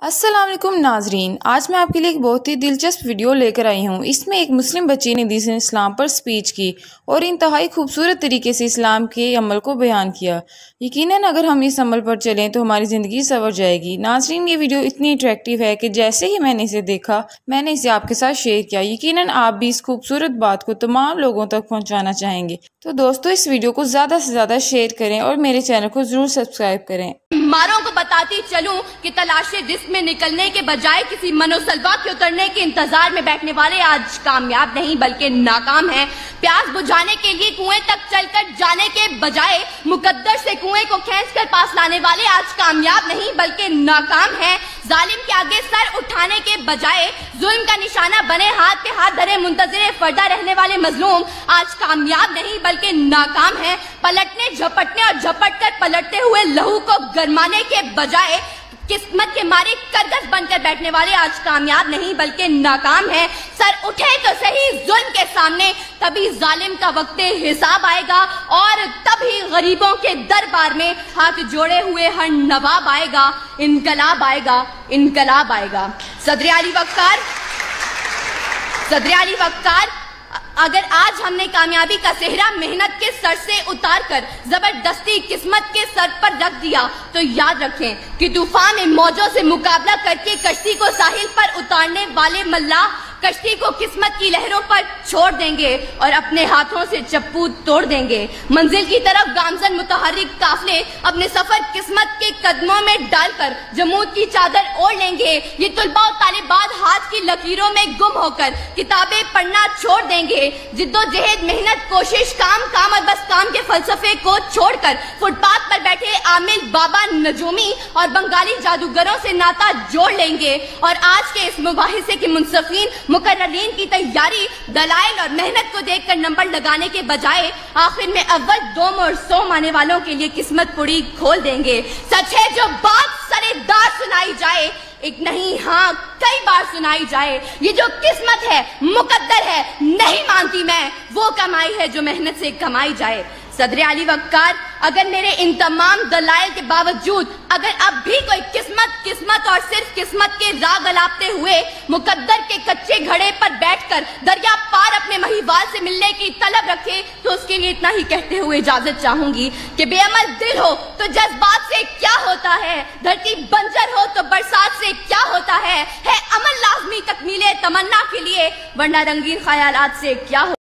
السلام علیکم ناظرین، آج میں آپ کے لیے ایک بہت ہی دلچسپ ویڈیو لے کر آئی ہوں۔ اس میں ایک مسلم بچی نے دین اسلام پر سپیچ کی اور انتہائی خوبصورت طریقے سے اسلام کے عمل کو بیان کیا۔ یقیناً اگر ہم اس عمل پر چلیں تو ہماری زندگی سنور جائے گی۔ ناظرین، یہ ویڈیو اتنی اٹریکٹیو ہے کہ جیسے ہی میں نے اسے دیکھا میں نے اسے آپ کے ساتھ شیئر کیا۔ یقیناً آپ بھی اس خوبصورت بات کو تمام لوگوں تک پہنچانا چاہیں گے۔ تو دوستو، اس ویڈیو کو زیادہ سے زیادہ شیئر کریں اور میرے چینل کو ضرور سبسکرائب کریں۔ ماروں کو بتاتی چلوں کہ تلاشے جسم میں نکلنے کے بجائے کسی منوسلوا کے اترنے کے انتظار میں بیٹھنے والے آج کامیاب نہیں بلکہ ناکام ہیں۔ پیاس بجھانے کے لیے کنویں تک چل کر جانے کے بجائے مقدر سے کنویں کو کھینچ کر پاس لانے والے آج کامیاب نہیں بلکہ ناکام ہیں۔ ظالم کے آگے سر اٹھانے کے بجائے ظلم کا نشانہ بنے ہاتھ پہ ہاتھ دھرے منتظر فردہ رہنے والے مظلوم آج کامیاب نہیں بلکہ ناکام ہیں۔ پلٹنے جھپٹنے اور جھپٹ کر پلٹتے ہوئے لہو کو گرمانے کے بجائے قسمت کے مارے کرگس بن کر بیٹھنے والے آج کامیاب نہیں بلکہ ناکام ہیں۔ سر اٹھے تو صحیح ظلم کے سامنے، تبھی ظالم کا وقت حساب آئے گا اور تبھی غریبوں کے دربار میں ہاتھ جوڑے ہوئے ہر نواب آئے گا۔ انقلاب آئے گا، انقلاب آئے گا۔ صدر علی وقار، اگر آج ہم نے کامیابی کا صحرا محنت کے سر سے اتار کر زبردستی قسمت کے سر پر رکھ دیا تو یاد رکھیں کہ طوفان میں موجوں سے مقابلہ کر کے کشتی کو ساحل پر اتارنے والے ملاح کشتی کو قسمت کی لہروں پر چھوڑ دیں گے اور اپنے ہاتھوں سے چپو توڑ دیں گے۔ منزل کی طرف گامزن متحرک قافلے اپنے سفر قسمت کے قدموں میں ڈال کر جمود کی چادر اوڑھ لیں گے۔ یہ طلباء و طالبات ہاتھ کی لکیروں میں گم ہو کر کتابیں پڑھنا چھوڑ دیں گے۔ جد و جہد، محنت، کوشش، کام اور بس کام کے فلسفے کو چھوڑ کر فٹ پاتھ پر بیٹھے عامل، بابا نجومی اور بنگالی جادوگروں سے ناتا جوڑ لیں گے۔ اور آج کے اس مباحثے کے منصفین مقررین کی تیاری دلائل اور محنت کو دیکھ کر نمبر لگانے کے بجائے آخر میں اول، دوم اور سوم آنے والوں کے لیے قسمت پوری کھول دیں گے۔ سچ ہے جو بات سرے دار سنائی جائے، ایک نہیں ہاں کئی بار سنائی جائے۔ یہ جو قسمت ہے، مقدر ہے، نہیں مانتی میں وہ کمائی ہے جو محنت سے کمائی جائے۔ صدر علی وقار، اگر میرے ان تمام دلائل کے باوجود اگر اب بھی کوئی قسمت اور صرف قسمت کے راگ الاپتے ہوئے مقدر کے کچے گھڑے پر بیٹھ کر دریا پار اپنے مہیوال سے ملنے کی طلب رکھے تو اس کے لیے اتنا ہی کہتے ہوئے اجازت چاہوں گی کہ بے عمل دل ہو تو جذبات سے کیا ہوتا ہے، دھرتی بنجر ہو تو برسات سے کیا ہوتا ہے عمل لازمی تکمیل تمنا کے لیے، ورنہ رنگین خیالات سے کیا ہو